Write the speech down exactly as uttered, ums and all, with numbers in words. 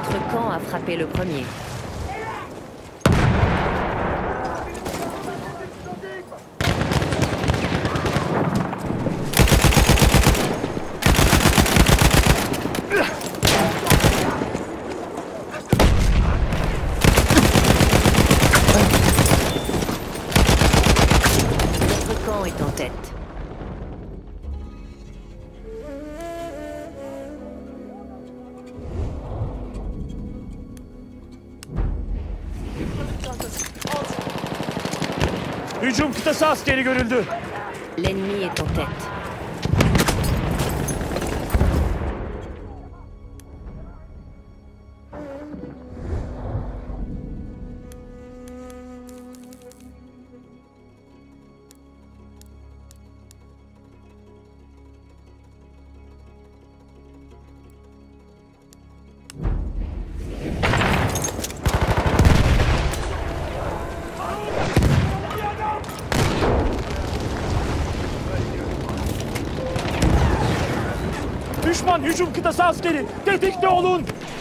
Votre camp a frappé le premier. Notre camp est en tête. Hücum kıtası askeri görüldü. L'ennemi est en tête. Düşman hücum kıtası askeri. Tetikte olun.